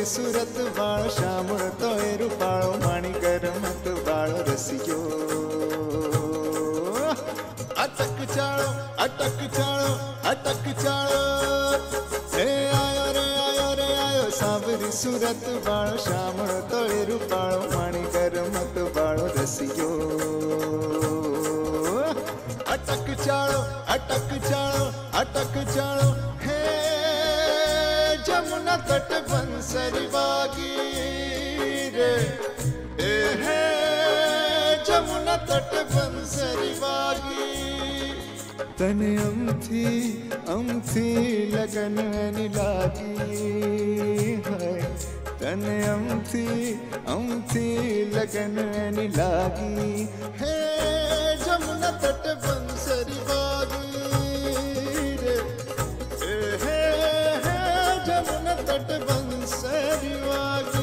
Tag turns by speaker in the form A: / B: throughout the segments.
A: सावरी सूरत वाळो श्याम तो रूपाळो माणिकर मत वाळो रसियो अटक चालो अटक चालो अटक चालो हे आयो रे आयो रे आयो सावरी सूरत वाळो श्याम तो रूपाळो माणिकर मत वाळो रसियो अटक चालो अटक चालो अटक चालो हे जमुना तट बंसरी बागी रे हे जमुना तट बंसरी बागी तने अमथी लगन लागी है तने अमथी लगन लागी है जमुना तट बंसरी बागी रे हे जमुना तट बंसरी बागी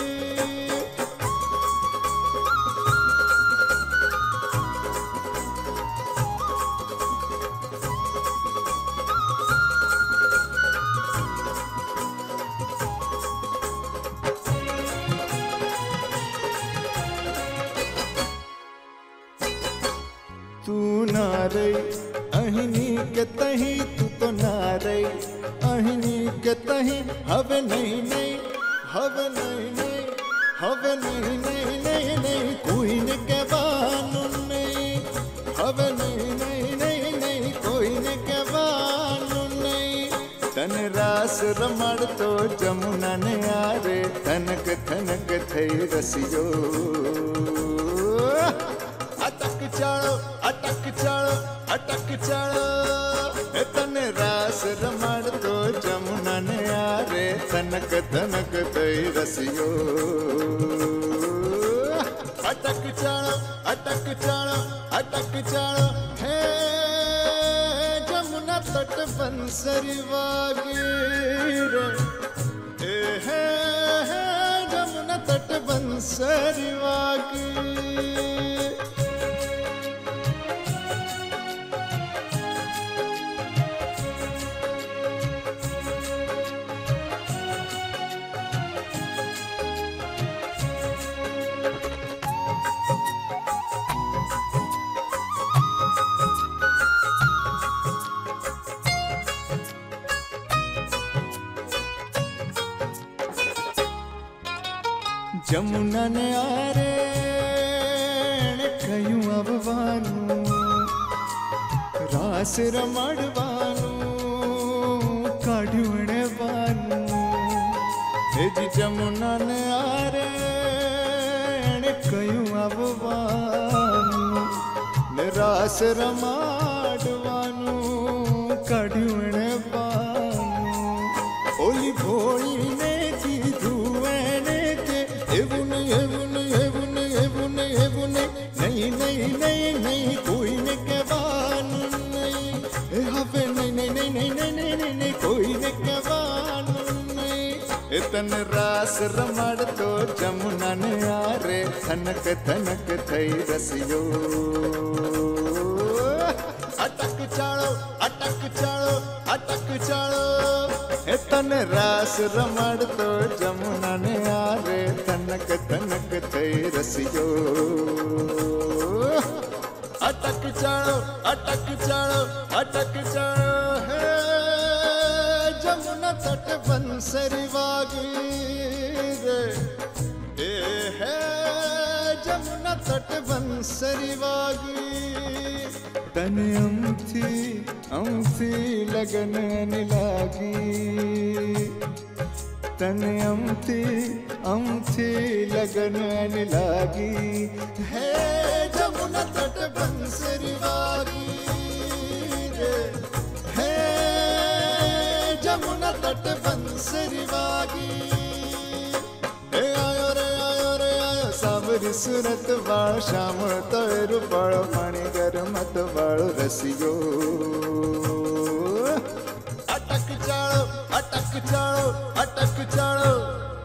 A: तू ना रही अहिनी के तही तू तो ना रही अहिनी के तही हवे नहीं नहीं हवे नहीं नहीं हवे नहीं नहीं नहीं नहीं कोई ने के बानू नहीं हवे नहीं नहीं नहीं नहीं कोई ने के बानू नहीं तन रास रमड़ तो जमुना ने आरे तनक तनक थई रसियो अटक चालो अटक चालो अटक चालो तने रास रमड़ तो जमुना ने आरे तनक तनक तई रसियो अटक चालो अटक चालो अटक चालो हे जमुना तट बंसरी बागी रे हे जमुना तट बंसरी बागी जमुना ने आरे कयूं अववानू रास रमड़वानू काढ़्यूणे वानू हे जी जमुना ने आरे कयूं अववानू रास रमड़वानू काढ़्यूणे वानू ओली भोली ने कीधू नहीं नहीं नहीं नहीं कोई ने के बानू नहीं हवे नहीं नहीं नहीं नहीं नहीं नहीं नहीं नहीं कोई ने के बानू नहीं तन रास रमड़ तो जमुना ने आरे थनक थनक थई रसियो अटक चालो अटक चालो अटक चालो तन रास रमड़ तो जमुना ने आरे तनक तनक थई रसियो अटक चालो अटक चालो अटक चालो हे जमुना तट बंसरी बागी रे हे जमुना तट बंसरी बागी तने अमथी लगन लागी तने अमथी लगन लागी है जमुना तट बंसरी बागी रे है जमुना तट बंसरी बागी आयो रे आयो रे आयो सावरी सूरत वाळो श्याम तो रूपाळो माणिकर मत वाळो रसियो अटक चालो अटक चालो अटक चालो